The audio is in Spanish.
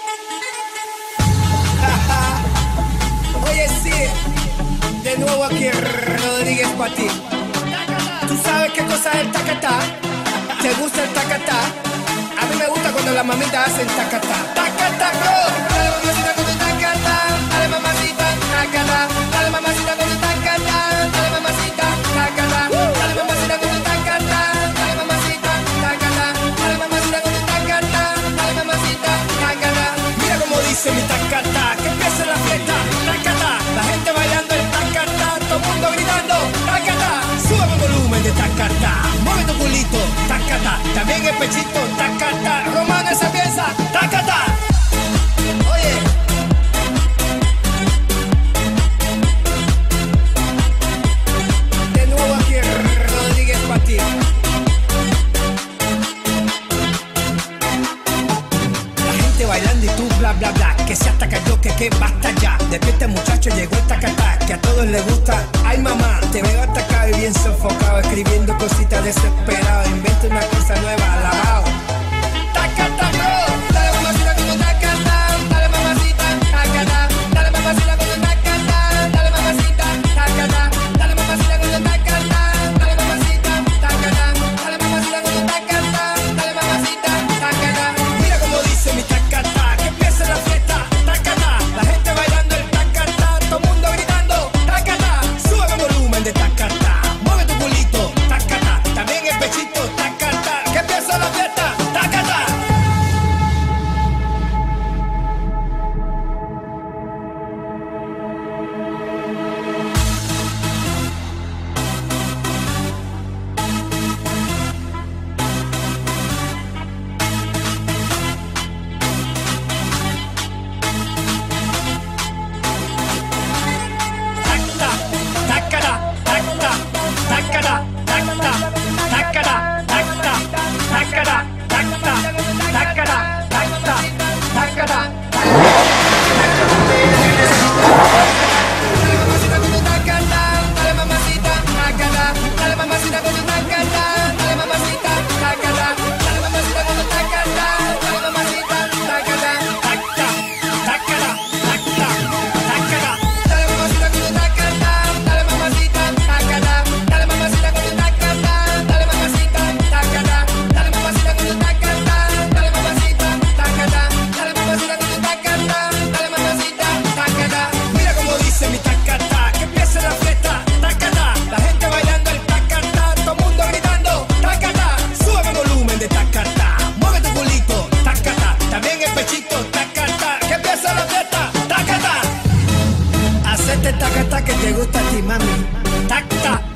Oye, sí, de nuevo aquí Rodríguez para ti. ¿Tú sabes qué cosa es el tacatá? ¿Te gusta el tacatá? A mí me gusta cuando las mamitas hacen tacatá. Tacatá, bro. Dale mamacita con tu tacatá. Dale mamacita, tacatá. Dale mamacita con tu tacatá. Dale mamacita, tacatá. Dale mamacita con tu tacatá. Dale mamacita, tacatá. Dale mamacita con tu tacatá. Dale mamacita, tacatá. Mira cómo dice mi tacatá. Que empiece la fiesta. Tacatá. La gente bailando el tacatá. Todo el mundo gritando tacatá. Sube el volumen de tacatá. Mueve tu culito, tacatá. También el pechito, tacatá. Romana esa piensa, tacatá. Oye. De nuevo aquí Rodríguez para ti. La gente bailando y tú bla bla bla. Que se hasta cayó, que basta ya. Despierta muchacho, llegó el tacatá. Que a todos les gusta. Ay mamá, te veo atacado y bien sofocado. Escribiendo cositas desesperado. Inventa una cosa nueva, alabao. Tacatá, bro. Dale mamacita con tu tacatá. Dale mamacita, tacatá. Dale mamacita con tu tacatá. Dale mamacita, tacatá. Dale mamacita con tu tacatá. Dale mamacita, tacatá. Dale mamacita con tu tacatá. Dale mamacita, tacatá. Mira cómo dice mi tacatá. Que empiece la fiesta, tacatá. La gente bailando el tacatá. Todo el mundo gritando tacatá. Sube el volumen de tacatá. Mueve tu culito, tacatá. También el pechito, tacatá. Que empiece la fiesta, tacatá. Hacete tacatá que te gusta a ti, mami. Tacta.